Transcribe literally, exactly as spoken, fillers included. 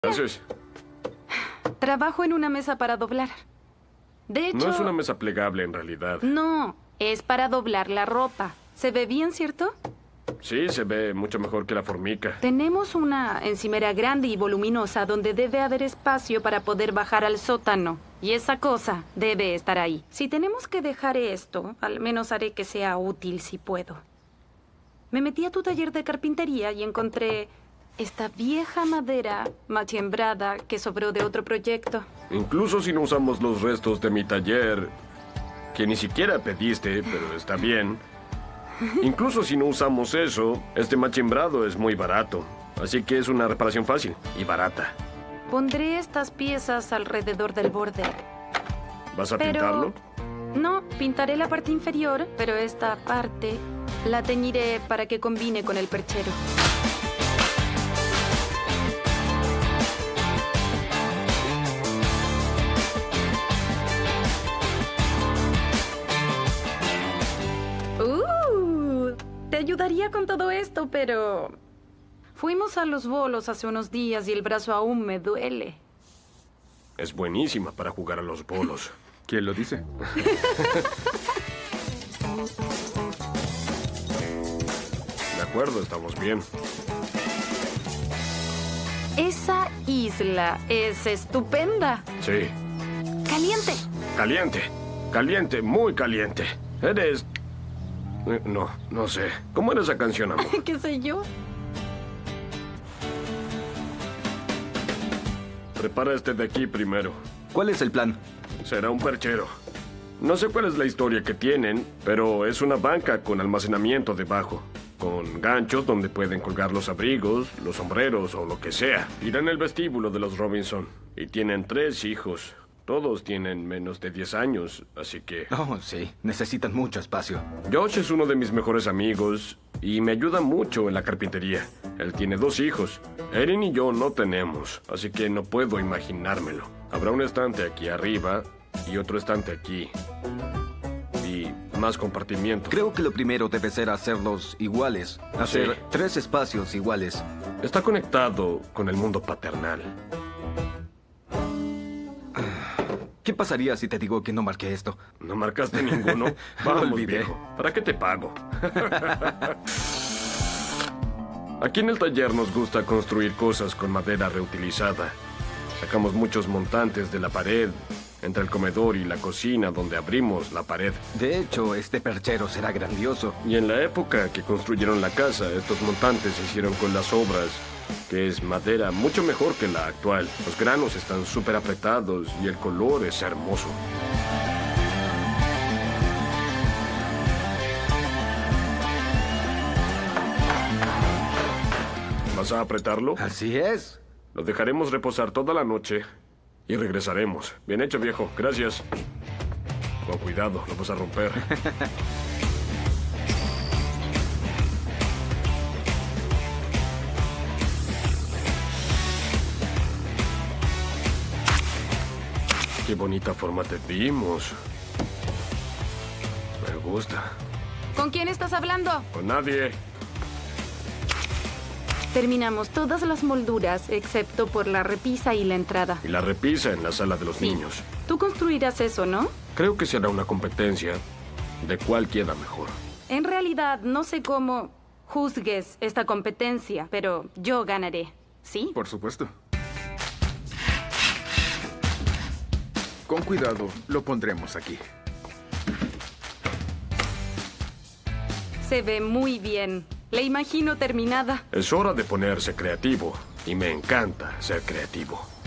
Gracias. Trabajo en una mesa para doblar. De hecho... No es una mesa plegable en realidad. No, es para doblar la ropa. ¿Se ve bien, cierto? Sí, se ve mucho mejor que la formica. Tenemos una encimera grande y voluminosa donde debe haber espacio para poder bajar al sótano. Y esa cosa debe estar ahí. Si tenemos que dejar esto, al menos haré que sea útil si puedo. Me metí a tu taller de carpintería y encontré esta vieja madera machembrada que sobró de otro proyecto. Incluso si no usamos los restos de mi taller, que ni siquiera pediste, pero está bien. Incluso si no usamos eso, este machembrado es muy barato. Así que es una reparación fácil y barata. Pondré estas piezas alrededor del borde. ¿Vas a Pero... pintarlo? No, pintaré la parte inferior, pero esta parte la teñiré para que combine con el perchero. Uh, te ayudaría con todo esto, pero... Fuimos a los bolos hace unos días y el brazo aún me duele. Es buenísima para jugar a los bolos. ¿Quién lo dice? De acuerdo, estamos bien. Esa isla es estupenda. Sí. ¡Caliente! Caliente. Caliente, muy caliente. Eres... Eh, No, no sé. ¿Cómo era esa canción, amor? ¿Qué sé yo? Prepara este de aquí primero. ¿Cuál es el plan? Será un perchero. No sé cuál es la historia que tienen, pero es una banca con almacenamiento debajo. Con ganchos donde pueden colgar los abrigos, los sombreros o lo que sea. Irá en el vestíbulo de los Robinson. Y tienen tres hijos. Todos tienen menos de diez años, así que... Oh, sí. Necesitan mucho espacio. Josh es uno de mis mejores amigos y me ayuda mucho en la carpintería. Él tiene dos hijos. Erin y yo no tenemos, así que no puedo imaginármelo. Habrá un estante aquí arriba y otro estante aquí. Y más compartimientos. Creo que lo primero debe ser hacerlos iguales. Hacer Sí. tres espacios iguales. Está conectado con el mundo paternal. ¿Qué pasaría si te digo que no marqué esto? ¿No marcaste ninguno? Lo Vamos, olvidé. viejo. ¿Para qué te pago? Aquí en el taller nos gusta construir cosas con madera reutilizada. Sacamos muchos montantes de la pared, entre el comedor y la cocina, donde abrimos la pared. De hecho, este perchero será grandioso. Y en la época que construyeron la casa, estos montantes se hicieron con las obras, que es madera mucho mejor que la actual. Los granos están súper apretados y el color es hermoso. ¿Vas a apretarlo? Así es. Lo dejaremos reposar toda la noche y regresaremos. Bien hecho, viejo. Gracias. Con cuidado, lo vas a romper. Qué bonita forma te dimos. Me gusta. ¿Con quién estás hablando? Con nadie. Terminamos todas las molduras, excepto por la repisa y la entrada. Y la repisa en la sala de los Sí. niños. Tú construirás eso, ¿no? Creo que será una competencia de cuál queda mejor. En realidad, no sé cómo juzgues esta competencia, pero yo ganaré. ¿Sí? Por supuesto. Con cuidado, lo pondremos aquí. Se ve muy bien. La imagino terminada. Es hora de ponerse creativo. Y me encanta ser creativo.